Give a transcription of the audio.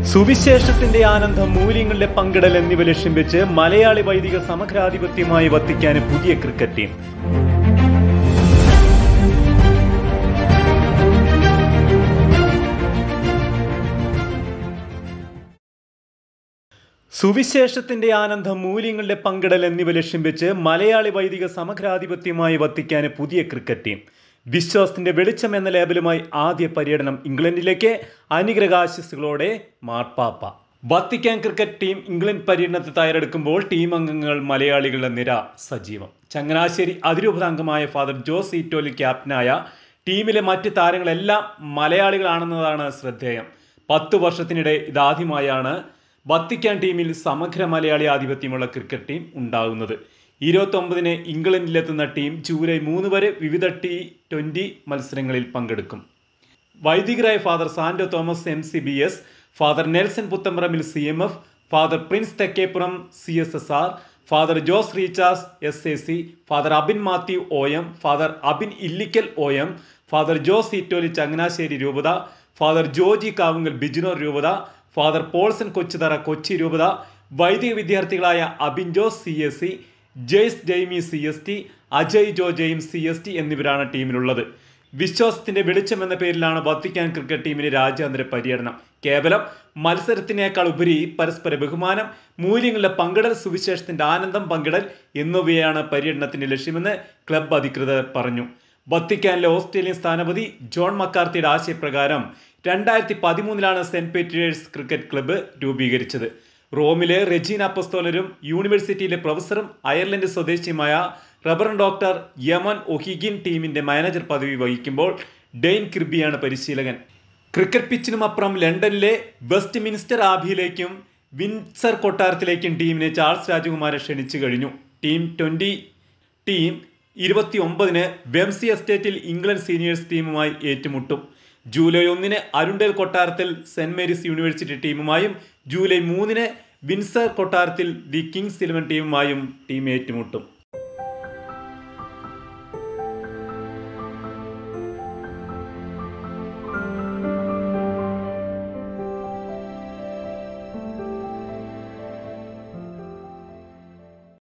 സുവിശേഷത്തിന്റെ ആനന്ദം, മൂല്യങ്ങളുടെ പങ്കിടൽ എന്നിവ ലക്ഷ്യം വെച്ച് മലയാളി വൈദിക സമഗ്രാധിപത്യമായി വത്തിക്കാന് പുതിയ ക്രിക്കറ്റ് ടീം. സുവിശേഷത്തിന്റെ ആനന്ദം, മൂല്യങ്ങളുടെ പങ്കിടൽ എന്നിവ ലക്ഷ്യം വെച്ച് മലയാളി വൈദിക സമഗ്രാധിപത്യമായി വത്തിക്കാന് പുതിയ ക്രിക്കറ്റ് ടീം. വിശ്വാസത്തിന്റെ വെളിച്ചം എന്ന ലേബലുമായി ആദ്യ പര്യടനം ഇംഗ്ലണ്ടിലേക്ക്. അനുഗ്രഹാശിസുകളോടെ മാർപ്പാപ്പ. വത്തിക്കാൻ ക്രിക്കറ്റ് ടീം ഇംഗ്ലണ്ട് പര്യടനത്തിൽ തയ്യാറെടുക്കുമ്പോൾ ടീം അംഗങ്ങൾ മലയാളികളുടെ നിര സജീവം. ചങ്ങനാശ്ശേരി അതിരൂപതാംഗമായ ഫാദർ ജോസ് ഈറ്റോലി ക്യാപ്റ്റനായ ടീമിലെ മറ്റ് താരങ്ങളെല്ലാം മലയാളികളാണെന്നതാണ് ശ്രദ്ധേയം. 10 വർഷത്തിനിടെ ഇതാദ്യമായാണ് വത്തിക്കാൻ ടീമിൽ സമഗ്ര മലയാളി ആധിപത്യമുള്ള ക്രിക്കറ്റ് ടീം ഉണ്ടാകുന്നത്. 29-ന് ഇംഗ്ലണ്ടിലെത്തുന്ന ടീം ജൂലൈ 3 വരെ വിവിധ T20 മത്സരങ്ങളിൽ പങ്കെടുക്കും. വൈദികരായ father Santo Thomas MCBS, father Nelson Puthamparambil CMF, father Prince Thekkeppuram CSSR, father Jose Reechas SAC, father Abin Mathew OM, father Abin Illikkal OM, father Jose Eattoly Changanassery രൂപത, ഫാദർ ജോജി കാവുങ്കൽ ബിജിനോർ രൂപത, ഫാദർ പോൾസൺ കൊച്ചുതറ കൊച്ചി രൂപത, വൈദിക വിദ്യാർത്ഥികളായ Abin Jose CSC, Jaise Jaimy CST, Ajay Jo James CST എന്നിവരാണ് ടീമിലുള്ളത്. വിശ്വാസത്തിന്റെ വെളിച്ചം എന്ന പേരിലാണ് വത്തിക്കാൻ ക്രിക്കറ്റ് ടീമിന്റെ രാജ്യാന്തര പര്യടനം. കേവലം മത്സരത്തിനേക്കാൾ ഉപരി പരസ്പര ബഹുമാനം, മൂല്യങ്ങളുടെ പങ്കിടൽ, സുവിശേഷത്തിന്റെ ആനന്ദം പങ്കിടൽ എന്നിവയാണ് പര്യടനത്തിന്റെ ലക്ഷ്യമെന്ന് ക്ലബ് അധികൃതർ പറഞ്ഞു. വത്തിക്കാനിലെ ഓസ്ട്രേലിയൻ സ്ഥാനപതി ജോൺ മക്കാർത്തിയുടെ ആശയപ്രകാരം 2013-ലാണ് സെന്റ് പീറ്റേഴ്സ് ക്രിക്കറ്റ് ക്ലബ്ബ് രൂപീകരിച്ചത്. റോമിലെ റെജീന അപ്പസ്തോലരും യൂണിവേഴ്സിറ്റിയിലെ പ്രൊഫസറും അയർലൻഡ് സ്വദേശിയുമായ റവറൻഡ് ഡോക്ടർ യമൻ ഒഹിഗിൻ ടീമിന്റെ മാനേജർ പദവി വഹിക്കുമ്പോൾ ഡെയ്ൻ കിർബിയാണ് പരിശീലകൻ. ക്രിക്കറ്റ് പിച്ചിനുമപ്പുറം ലണ്ടനിലെ വെസ്റ്റ് മിൻസ്റ്റർ ആബിയിലേക്കും വിൻസർ കൊട്ടാരത്തിലേക്കും ടീമിനെ ചാൾസ് രാജകുമാരൻ ക്ഷണിച്ചു കഴിഞ്ഞു. ടീം 29-ന് വെംസി എസ്റ്റേറ്റിൽ ഇംഗ്ലണ്ട് സീനിയേഴ്സ് ടീമുമായി ഏറ്റുമുട്ടും. ജൂലൈ 1-ന് അരുണ്ടേൽ കൊട്ടാരത്തിൽ സെന്റ് മേരീസ് യൂണിവേഴ്സിറ്റി ടീമുമായും ജൂലൈ 3-ന് വിൻസർ കൊട്ടാരത്തിൽ ദി കിങ്സ് 11 ടീമുമായും ടീം ഏറ്റുമുട്ടും.